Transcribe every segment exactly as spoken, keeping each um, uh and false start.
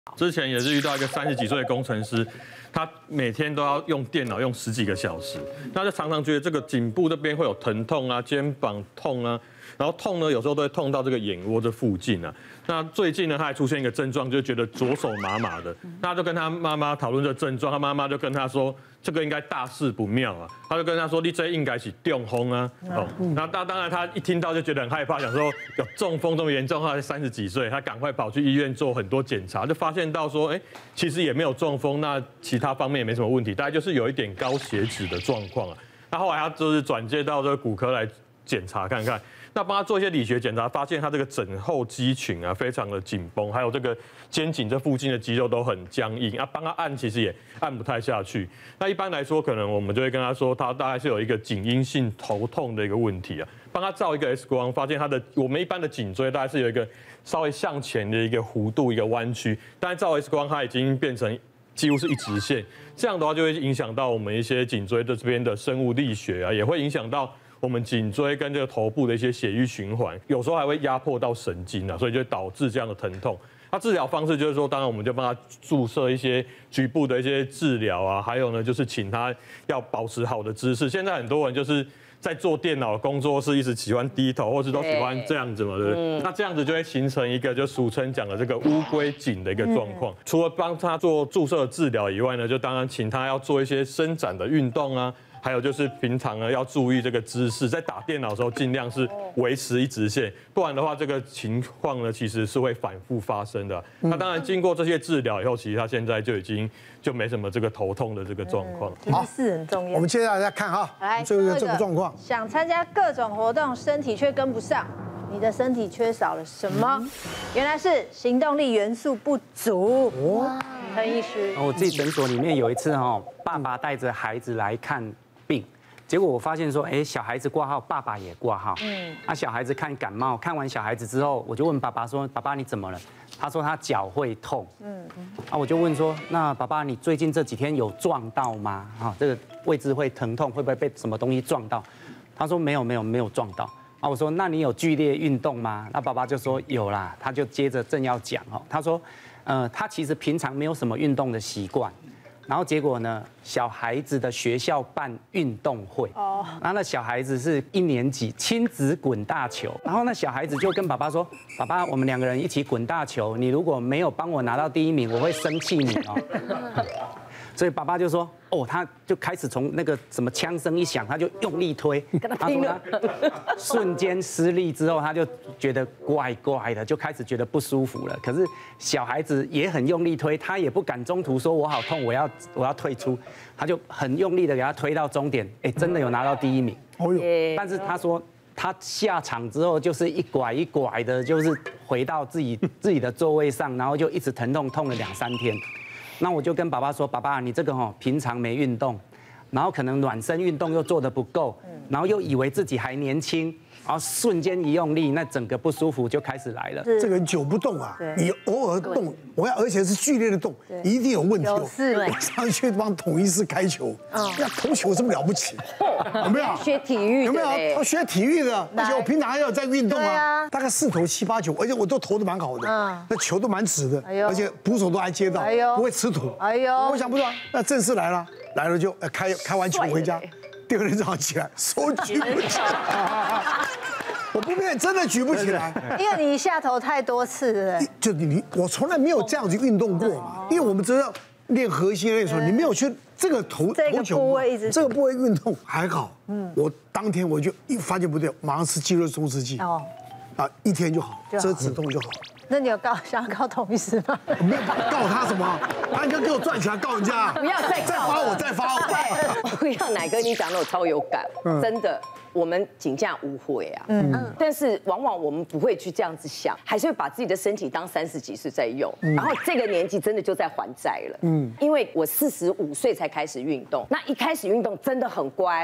之前也是遇到一个三十几岁的工程师，他每天都要用电脑用十几个小时，那就常常觉得这个颈部这边会有疼痛啊，肩膀痛啊，然后痛呢有时候都会痛到这个眼窝这附近啊。那最近呢，他还出现一个症状，就觉得左手麻麻的，那他就跟他妈妈讨论这个症状，他妈妈就跟他说。 这个应该大事不妙啊！他就跟他说：“你这应该是中风啊！”哦，那当当然他一听到就觉得很害怕，想说有中风这么严重，他才三十几岁，他赶快跑去医院做很多检查，就发现到说，哎，其实也没有中风，那其他方面也没什么问题，大概就是有一点高血脂的状况啊。那后来他就是转介到这个骨科来检查看看。 那帮他做一些理学检查，发现他这个枕后肌群啊非常的紧绷，还有这个肩颈这附近的肌肉都很僵硬啊。帮他按其实也按不太下去。那一般来说，可能我们就会跟他说，他大概是有一个颈因性头痛的一个问题啊。帮他照一个 X 光，发现他的我们一般的颈椎大概是有一个稍微向前的一个弧度、一个弯曲，但是照 X 光它已经变成几乎是一直线。这样的话就会影响到我们一些颈椎的这边的生物力学啊，也会影响到。 我们颈椎跟这个头部的一些血液循环，有时候还会压迫到神经啊，所以就导致这样的疼痛。那治疗方式就是说，当然我们就帮他注射一些局部的一些治疗啊，还有呢就是请他要保持好的姿势。现在很多人就是在做电脑工作室，一直喜欢低头，或是都喜欢这样子嘛，对不对？那这样子就会形成一个就俗称讲的这个乌龟颈的一个状况。除了帮他做注射治疗以外呢，就当然请他要做一些伸展的运动啊。 还有就是平常呢要注意这个姿势，在打电脑的时候尽量是维持一直线，不然的话这个情况呢其实是会反复发生的。那当然经过这些治疗以后，其实他现在就已经就没什么这个头痛的这个状况。 姿势很重要。 我们接下来再看哈， 来最后一个这个状况， 想参加各种活动，身体却跟不上，你的身体缺少了什么？原来是行动力元素不足。哦，陈医师， 我自己诊所里面有一次哈，爸爸带着孩子来看。 病，结果我发现说，哎，小孩子挂号，爸爸也挂号。嗯，那小孩子看感冒，看完小孩子之后，我就问爸爸说：“爸爸你怎么了？”他说他脚会痛。嗯嗯，啊，我就问说：“那爸爸你最近这几天有撞到吗？啊，这个位置会疼痛，会不会被什么东西撞到？”他说：“没有没有没有撞到。”啊，我说：“那你有剧烈运动吗？”那爸爸就说：“有啦。”他就接着正要讲哦，他说：“呃，他其实平常没有什么运动的习惯。” 然后结果呢？小孩子的学校办运动会，哦，然后那小孩子是一年级亲子滚大球，然后那小孩子就跟爸爸说：“爸爸，我们两个人一起滚大球，你如果没有帮我拿到第一名，我会生气你哦。”所以爸爸就说：“哦，他就开始从那个什么枪声一响，他就用力推，他说他瞬间失力之后，他就觉得怪怪的，就开始觉得不舒服了。可是小孩子也很用力推，他也不敢中途说我好痛，我要我要退出，他就很用力的给他推到终点，哎，真的有拿到第一名。哦哟，但是他说。” 他下场之后就是一拐一拐的，就是回到自己自己的座位上，然后就一直疼痛痛了两三天。那我就跟爸爸说：“爸爸，你这个哈平常没运动，然后可能暖身运动又做得不够，然后又以为自己还年轻，然后瞬间一用力，那整个不舒服就开始来了。 这个人久不动啊，你偶尔动，我要而且是剧烈的动，一定有问题。我上去帮统一师开球，那投球有什么了不起？有没有？ 学体育有没有？他学体育的，而且我平常还要在运动啊，大概四投七八球，而且我都投的蛮好的，那球都蛮直的，而且捕手都还接到，不会吃土。哎呦，我想不到，那正式来了，来了就开开完球回家。 第二天早上起来，手举不起来，我不骗，真的举不起来， 因为你下头太多次了。 就你，我从来没有这样子运动过嘛，因为我们知道练核心练什么，你没有去这个投投球，这个部位运动还好。嗯，我当天我就一发现不对，马上吃肌肉松弛剂，哦，啊，一天就好，遮止痛就好。 那你有告想要告统一师吗？ 没有告他什么？他应该给我赚钱告人家。 不要再再发我，再发我。 不要，奶哥，你讲的我超有感，真的。我们请假无悔啊，嗯，但是往往我们不会去这样子想，还是会把自己的身体当三十几岁在用，然后这个年纪真的就在还债了，嗯，因为我四十五岁才开始运动，那一开始运动真的很乖。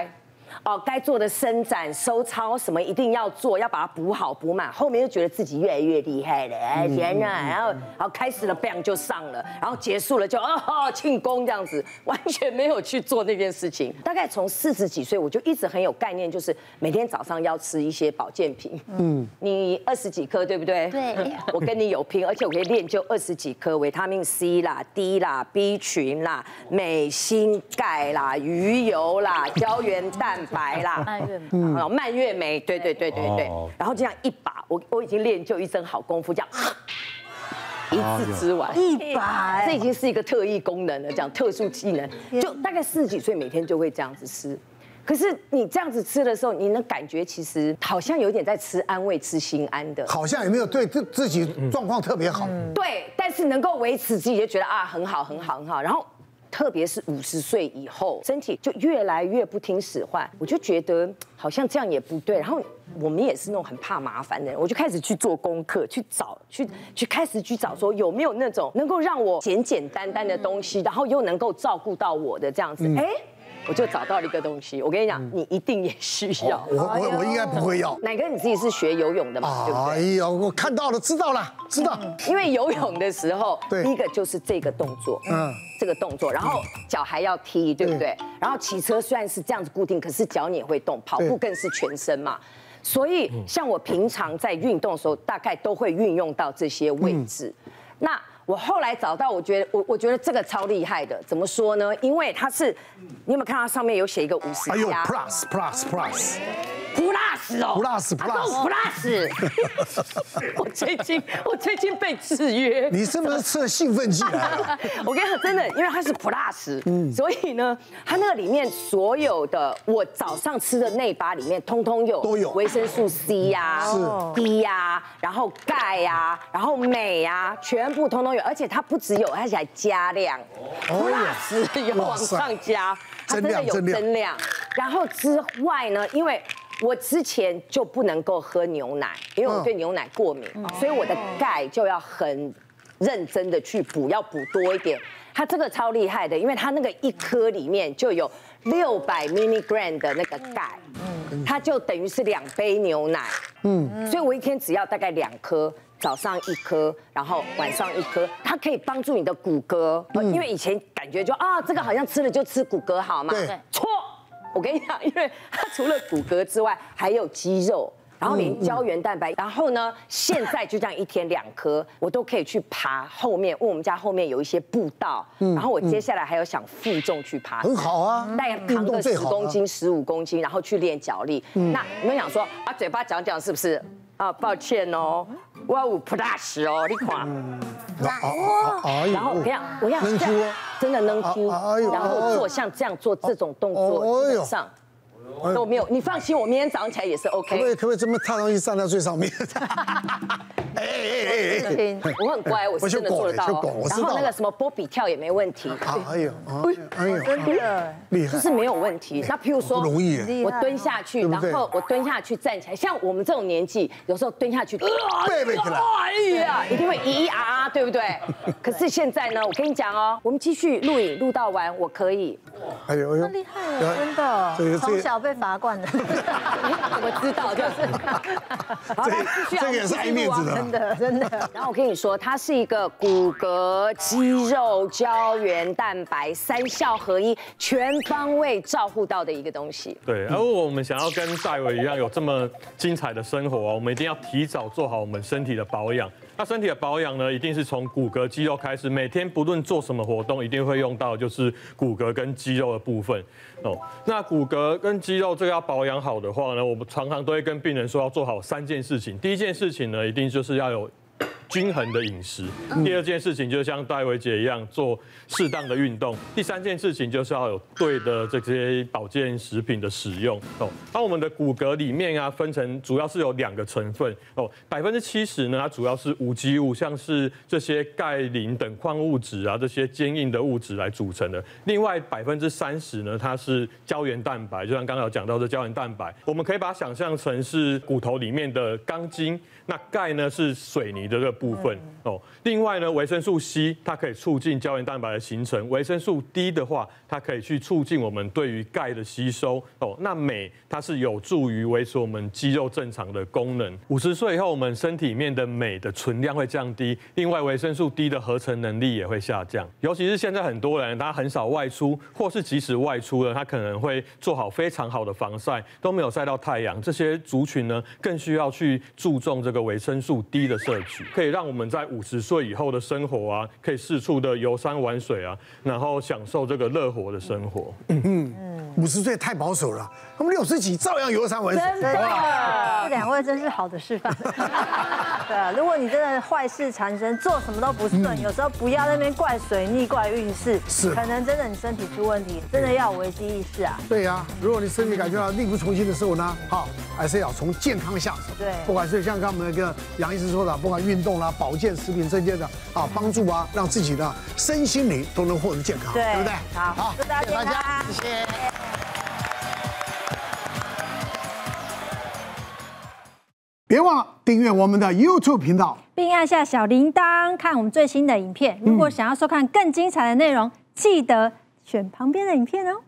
哦，该做的伸展、收操什么一定要做，要把它补好补满。后面就觉得自己越来越厉害了，哎天哪！然后然后开始了 bang 就上了，然后结束了就哦庆功这样子，完全没有去做那件事情。大概从四十几岁，我就一直很有概念，就是每天早上要吃一些保健品。嗯，你二十几颗对不对？ 对， 我跟你有拼，而且我可以练就二十几颗维他命 C 啦、D 啦、B 群啦、镁、锌、钙啦、鱼油啦、胶原蛋白啦、 蔓越莓， 嗯，蔓越莓，对对对对对。然后这样一把，我我已经练就一身好功夫，这样。一次吃完一百， 这已经是一个特异功能了，这样特殊技能，就大概四十几岁每天就会这样子吃。可是你这样子吃的时候，你能感觉其实好像有点在吃安慰、吃心安的， 好像也没有对自自己状况特别好。 对，但是能够维持自己就觉得啊很好很好很好，然后。特别是五十岁以后，身体就越来越不听使唤，我就觉得好像这样也不对。然后我们也是那种很怕麻烦的人，我就开始去做功课，去找，去去开始去找说有没有那种能够让我简简单单的东西，然后又能够照顾到我的这样子。哎。我就找到了一个东西，我跟你讲，你一定也需要。 我我我应该不会要。 乃哥你自己是学游泳的嘛，对不对？ 哎呀，我看到了，知道了，知道。 因为游泳的时候，第一个就是这个动作，嗯，这个动作，然后脚还要踢，对不对？然后骑车虽然是这样子固定，可是脚你也会动，跑步更是全身嘛。所以像我平常在运动的时候，大概都会运用到这些位置。那我后来找到，我觉得我我觉得这个超厉害的，怎么说呢？因为它是，你有没有看到上面有写一个五十加？ 哎呦 ，plus plus plus。 plus 哦 ，plus plus plus， 我最近我最近被制约， 你是不是吃了兴奋剂啊？ 我跟你讲，真的，因为它是 plus，嗯，所以呢，它那个里面所有的我早上吃的内巴里面，通通有都有维生素 C 呀、D 呀，然后钙呀，然后镁呀，全部通通有，而且它不只有，而且还加量 ，plus 有往上加，它真的有增量。然后之外呢，因为我之前就不能够喝牛奶，因为我对牛奶过敏，所以我的钙就要很认真的去补，要补多一点。它这个超厉害的，因为它那个一颗里面就有六百 milligram 的那个钙，它就等于是两杯牛奶，嗯，所以我一天只要大概两颗。早上一颗，然后晚上一颗，它可以帮助你的骨骼，因为以前感觉就啊，这个好像吃了就吃骨骼好嘛，错。我跟你讲，因为它除了骨骼之外，还有肌肉，然后连胶原蛋白，然后呢，现在就这样一天两颗，我都可以去爬后面，因为我们家后面有一些步道，然后我接下来还有想负重去爬， 很好啊， 大概扛个十公斤、十五公斤，然后去练脚力。那你们想说啊，嘴巴讲讲是不是？啊，抱歉哦，我有 plus 哦，你看。然后我跟你讲，我要这样，真的能 Q， 然后做像这样做这种动作，基本上都没有。你放心，我明天早上起来也是 OK。 可不可以可不可以这么踏上去站在最上面？哎哎哎哎！我很乖，我是真的做得到哦。然后那个什么波比跳也没问题。 哎呦，哎呦， 真的厉害， 就是没有问题。那譬如说， 不容易， 我蹲下去，然后我蹲下去站起来，像我们这种年纪，有时候蹲下去， 背背起来， 哎呀，一定会咿咿啊啊，对不对？可是现在呢，我跟你讲哦，我们继续录影，录到完我可以。 哎呦哎呦， 厉害了，真的，从小被罚惯的。 我知道，就是。好，来继续啊， 这个也是爱面子的。 真的真的。 然后我跟你说，它是一个骨骼、肌肉、胶原蛋白三效合一、全方位照顾到的一个东西。 对，而我们想要跟戴维一样有这么精彩的生活啊，我们一定要提早做好我们身体的保养。那身体的保养呢，一定是从骨骼、肌肉开始。每天不论做什么活动，一定会用到就是骨骼跟肌肉的部分哦。那骨骼跟肌肉这个要保养好的话呢，我们常常都会跟病人说要做好三件事情。第一件事情呢，一定就是要有均衡的饮食。第二件事情就像戴维姐一样做适当的运动。第三件事情就是要有对的这些保健食品的使用哦。那我们的骨骼里面啊，分成主要是有两个成分哦，百分之七十呢，它主要是无机物，像是这些钙、磷等矿物质啊，这些坚硬的物质来组成的。另外百分之三十呢，它是胶原蛋白，就像刚才有讲到的胶原蛋白，我们可以把它想象成是骨头里面的钢筋。那钙呢是水泥的这个部分哦。另外呢，维生素 C 它可以促进胶原蛋白的形成，维生素 D 的话，它可以去促进我们对于钙的吸收哦。那镁它是有助于维持我们肌肉正常的功能。五十岁以后，我们身体里面的镁的存量会降低，另外维生素 D 的合成能力也会下降。尤其是现在很多人他很少外出，或是即使外出了，他可能会做好非常好的防晒，都没有晒到太阳。这些族群呢，更需要去注重这个维生素 D 的摄取，可以让我们在五十岁以后的生活啊，可以四处的游山玩水啊，然后享受这个乐活的生活。 嗯嗯，五十岁太保守了，我们六十几照样游山玩水。 真的，这两位真是好的示范。对啊，如果你真的坏事缠身，做什么都不顺，有时候不要在那边怪水逆、怪运势， 是可能真的你身体出问题，真的要有危机意识啊。 对呀，如果你身体感觉到力不从心的时候呢，好，还是要从健康下手。 对， 不管是像刚刚我们那个杨医师说的，不管运动啦、保健食品这些的啊，帮助啊，让自己的身心灵都能获得健康，对不对？ 好，好，祝大家健康， 谢谢。别忘了订阅我们的 YouTube 频道， 并按下小铃铛看我们最新的影片。如果想要收看更精彩的内容，记得选旁边的影片哦。